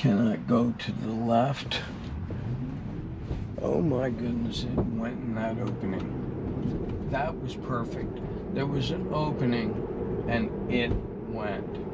Cannot go to the left. Oh my goodness, it went in that opening. That was perfect. There was an opening and it went.